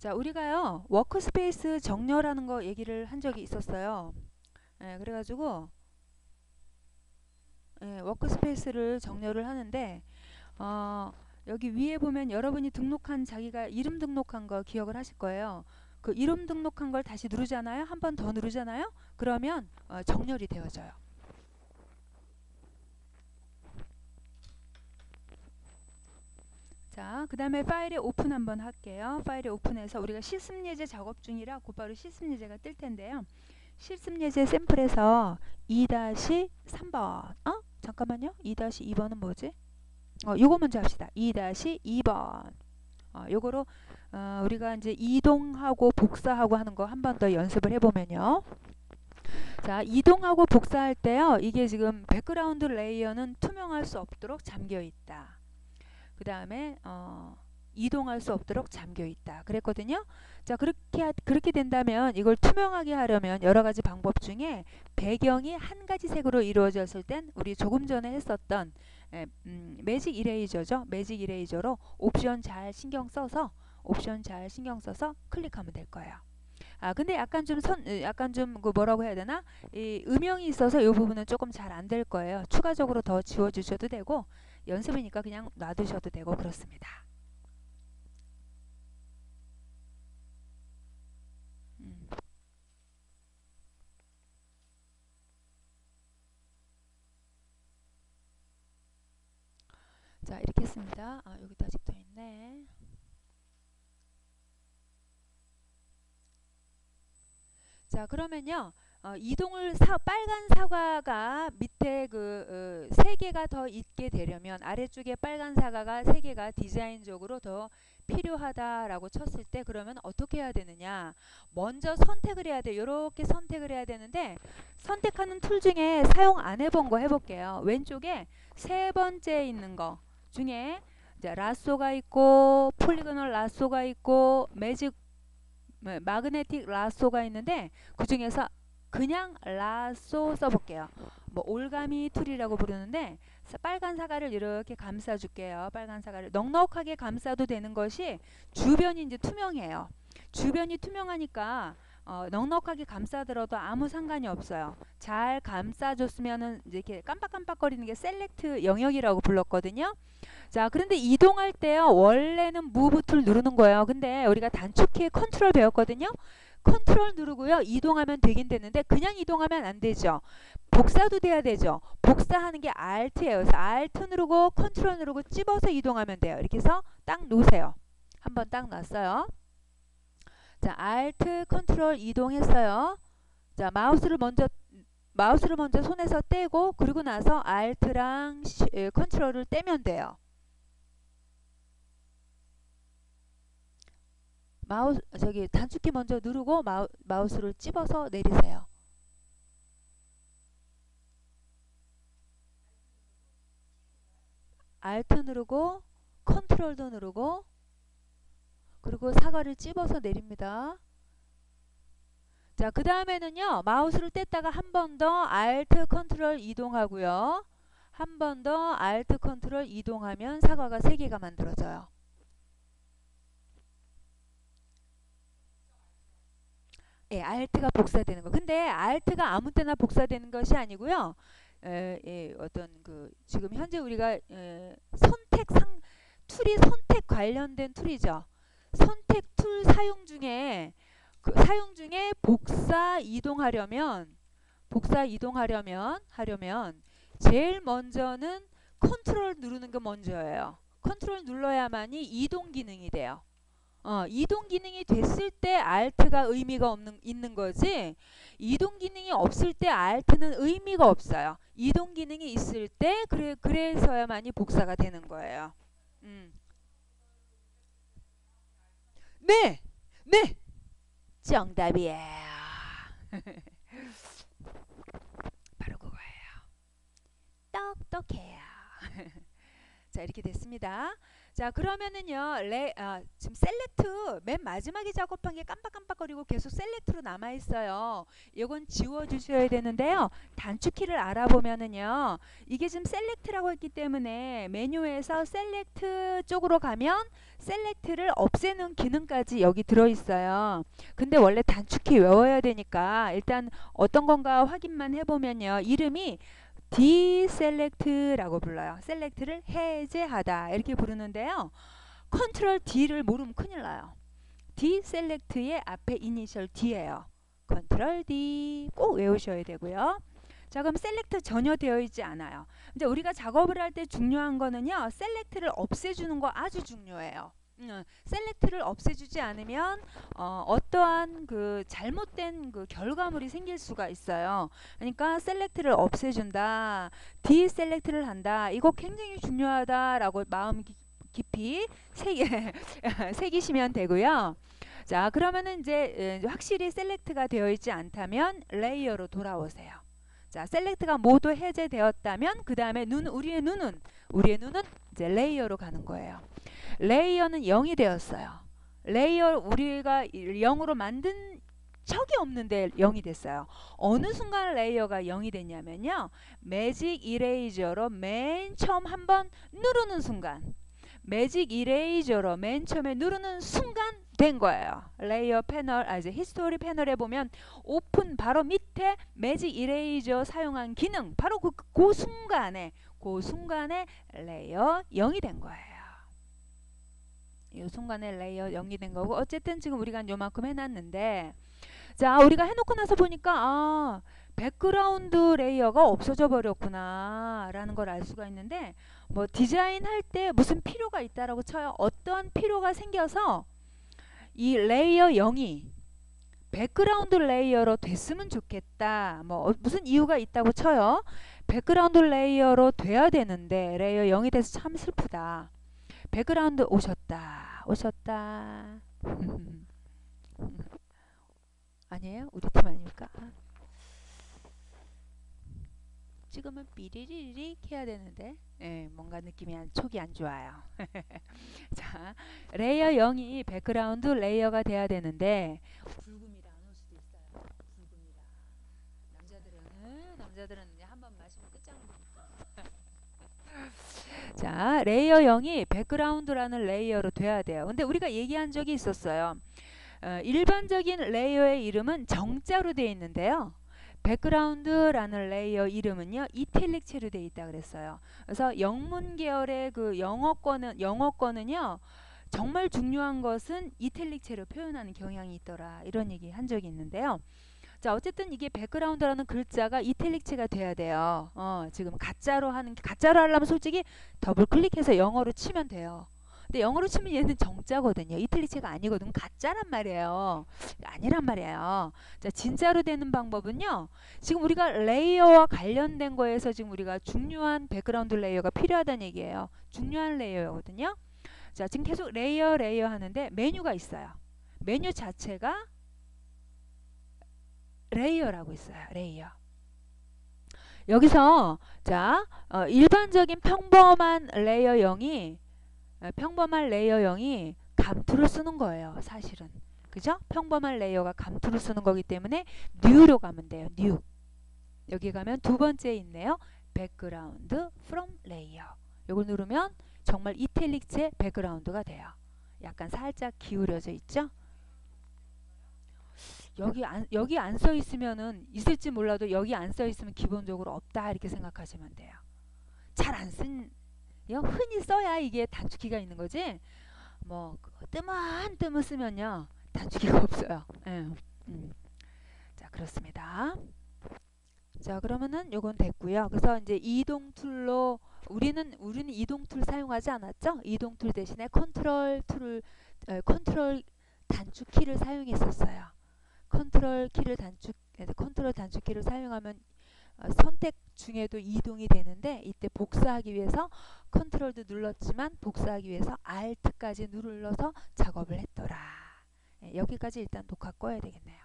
자, 우리가요, 워크스페이스 정렬하는 거 얘기를 한 적이 있었어요. 그래가지고, 워크스페이스를 정렬을 하는데, 어, 여기 위에 보면 여러분이 등록한 자기가 이름 등록한 거 기억을 하실 거예요. 그 이름 등록한 걸 다시 누르잖아요. 한 번 더 누르잖아요. 그러면 정렬이 되어져요. 자, 그 다음에 파일에 오픈 한번 할게요. 파일에 오픈해서 우리가 실습 예제 작업 중이라 곧바로 실습 예제가 뜰 텐데요. 실습 예제 샘플에서 2-3번. 잠깐만요. 2-2번은 뭐지? 요거 먼저 합시다. 2-2번. 요거로 우리가 이제 이동하고 복사하고 하는 거 한 번 더 연습을 해보면요. 자, 이동하고 복사할 때요. 이게 지금 백그라운드 레이어는 투명할 수 없도록 잠겨 있다. 그 다음에 이동할 수 없도록 잠겨 있다. 그랬거든요. 자, 그렇게 된다면 이걸 투명하게 하려면 여러 가지 방법 중에 배경이 한 가지 색으로 이루어졌을 땐 우리 조금 전에 했었던 매직 이레이저죠. 매직 이레이저로 옵션 잘 신경 써서 클릭하면 될 거예요. 근데 약간 좀 그 뭐라고 해야 되나? 이 음영이 있어서 이 부분은 조금 잘 안 될 거예요. 추가적으로 더 지워 주셔도 되고 연습이니까 그냥 놔두셔도 되고 그렇습니다. 자, 이렇게 했습니다. 여기도 아직 더 있네. 자, 그러면요. 이동을 빨간 사과가 밑에 그 3개가 더 있게 되려면 아래쪽에 빨간 사과가 3개가 디자인적으로 더 필요하다라고 쳤을 때 그러면 어떻게 해야 되느냐? 먼저 선택을 해야 돼요. 이렇게 선택을 해야 되는데 선택하는 툴 중에 사용 안 해본 거 해볼게요. 왼쪽에 세 번째 있는 거 중에 이제 라쏘가 있고 폴리고널 라쏘가 있고 매직 마그네틱 라쏘가 있는데 그 중에서 그냥 라쏘 써볼게요. 뭐 올가미 툴이라고 부르는데 빨간 사과를 이렇게 감싸줄게요. 빨간 사과를 넉넉하게 감싸도 되는 것이 주변이 이제 투명해요. 주변이 투명하니까 넉넉하게 감싸들어도 아무 상관이 없어요. 잘 감싸줬으면은 이제 이렇게 깜빡깜빡거리는 게 셀렉트 영역이라고 불렀거든요. 자, 그런데 이동할 때요. 원래는 무브 툴 누르는 거예요. 근데 우리가 단축키 컨트롤 배웠거든요. 컨트롤 누르고요. 이동하면 되긴 되는데 그냥 이동하면 안 되죠. 복사도 돼야 되죠. 복사하는 게 Alt예요. 그래서 Alt 누르고 컨트롤 누르고 찝어서 이동하면 돼요. 이렇게 해서 딱 놓으세요. 한번 딱 놨어요. 자, Alt 컨트롤 이동했어요. 자, 마우스를 먼저 손에서 떼고 그리고 나서 Alt랑 컨트롤을 떼면 돼요. 저기 단축키 먼저 누르고 마우스를 찝어서 내리세요. Alt 누르고 컨트롤도 누르고 그리고 사과를 찝어서 내립니다. 자, 그 다음에는요. 마우스를 뗐다가 한 번 더 Alt 컨트롤 이동하고요. 한 번 더 Alt 컨트롤 이동하면 사과가 3개가 만들어져요. Alt가 복사되는 거. 근데 Alt가 아무 때나 복사되는 것이 아니고요. 어떤 그 지금 현재 우리가 툴이 선택 관련된 툴이죠. 선택 툴 사용 중에 복사 이동하려면 제일 먼저는 컨트롤 누르는 게 먼저예요. 컨트롤 눌러야만이 이동 기능이 돼요. 이동 기능이 됐을 때 Alt가 의미가 있는 거지. 이동 기능이 없을 때 Alt는 의미가 없어요. 이동 기능이 있을 때 그래서야만이 복사가 되는 거예요. 네, 네, 정답이에요. 바로 그거예요. 똑똑해요. 자, 이렇게 됐습니다. 자, 그러면은요, 지금 셀렉트 맨 마지막에 작업한 게 깜빡깜빡거리고 계속 셀렉트로 남아 있어요. 이건 지워 주셔야 되는데요. 단축키를 알아보면은요, 이게 지금 셀렉트라고 했기 때문에 메뉴에서 셀렉트 쪽으로 가면 셀렉트를 없애는 기능까지 여기 들어 있어요. 근데 원래 단축키 외워야 되니까 일단 어떤 건가 확인만 해보면요, 이름이 디셀렉트라고 불러요. 셀렉트를 해제하다 이렇게 부르는데요. 컨트롤 D를 모르면 큰일 나요. 디셀렉트의 앞에 이니셜 D예요. 컨트롤 D 꼭 외우셔야 되고요. 자, 그럼 셀렉트 전혀 되어 있지 않아요. 이제 우리가 작업을 할 때 중요한 거는요, 셀렉트를 없애주는 거 아주 중요해요. 셀렉트를 없애주지 않으면 어떠한 그 잘못된 그 결과물이 생길 수가 있어요. 그러니까 셀렉트를 없애준다, 디셀렉트를 한다. 이거 굉장히 중요하다라고 마음 깊이 새기시면 되고요. 자, 그러면은 이제 확실히 셀렉트가 되어 있지 않다면 레이어로 돌아오세요. 자, 셀렉트가 모두 해제되었다면 그 다음에 우리의 눈은 이제 레이어로 가는 거예요. 레이어는 0이 되었어요. 레이어 우리가 0으로 만든 적이 없는데 0이 됐어요. 어느 순간 레이어가 0이 됐냐면요, 매직 이레이저로 맨 처음 한번 누르는 순간, 매직 이레이저로 맨 처음에 누르는 순간 된 거예요. 레이어 패널, 이제 히스토리 패널에 보면 오픈 바로 밑에 매직 이레이저 사용한 기능, 바로 그 순간에 레이어 0이 된 거예요. 이 순간에 레이어 0이 된 거고, 어쨌든 지금 우리가 요만큼 해놨는데, 자, 우리가 해놓고 나서 보니까 백그라운드 레이어가 없어져 버렸구나 라는 걸 알 수가 있는데, 뭐 디자인 할 때 무슨 필요가 있다라고 쳐요. 어떠한 필요가 생겨서 이 레이어 0이 백그라운드 레이어로 됐으면 좋겠다, 뭐 무슨 이유가 있다고 쳐요. 백그라운드 레이어로 돼야 되는데 레이어 0이 돼서 참 슬프다. 백그라운드 오셨다. 아니에요? 우리 팀 아닙니까? 찍으면 삐리리릭 해야 되는데, 뭔가 느낌이 촉이 안 좋아요. 자, 레이어 0이 백그라운드 레이어가 돼야 되는데, 불금이라 안 올 수도 있어요. 불금이라. 남자들은 이제 한 번 마시면 끝장입니다. 자, 레이어 0이 백그라운드라는 레이어로 돼야 돼요. 근데 우리가 얘기한 적이 있었어요. 일반적인 레이어의 이름은 정자로 되어 있는데요. 백그라운드라는 레이어 이름은요, 이탈릭체로 되어 있다 그랬어요. 그래서 영문 계열의 그 영어권은요, 정말 중요한 것은 이탈릭체로 표현하는 경향이 있더라, 이런 얘기 한 적이 있는데요. 자, 어쨌든 이게 백그라운드라는 글자가 이탈릭체가 돼야 돼요. 지금 가짜로 하려면 솔직히 더블 클릭해서 영어로 치면 돼요. 근데 영어로 치면 얘는 정자거든요. 이탈릭체가 아니거든. 가짜란 말이에요. 아니란 말이에요. 자, 진짜로 되는 방법은요, 지금 우리가 레이어와 관련된 거에서 지금 우리가 중요한 백그라운드 레이어가 필요하다는 얘기예요. 중요한 레이어거든요. 자, 지금 계속 레이어 하는데 메뉴가 있어요. 메뉴 자체가 레이어라고 있어요. 레이어. 여기서 자, 일반적인 평범한 레이어 0이 감투를 쓰는 거예요. 사실은. 그죠? 평범한 레이어가 감투를 쓰는 거기 때문에 new로 가면 돼요. new. 여기 가면 두 번째 있네요. background from layer. 이걸 누르면 정말 이탈릭체 백그라운드가 돼요. 약간 살짝 기울여져 있죠? 여기 안 써 있으면은 있을지 몰라도 여기 안 써 있으면 기본적으로 없다 이렇게 생각하시면 돼요. 잘 안 쓴, 흔히 써야 이게 단축키가 있는 거지. 뭐 뜨문 쓰면요 단축키가 없어요. 자, 그렇습니다. 자, 그러면은 요건 됐고요. 그래서 이제 이동 툴로 우리는 이동 툴 사용하지 않았죠? 이동 툴 대신에 컨트롤 단축키를 사용했었어요. 컨트롤 단축키를 사용하면 선택 중에도 이동이 되는데, 이때 복사하기 위해서 컨트롤도 눌렀지만 복사하기 위해서 Alt까지 눌러서 작업을 했더라. 여기까지 일단 녹화 꺼야 되겠네요.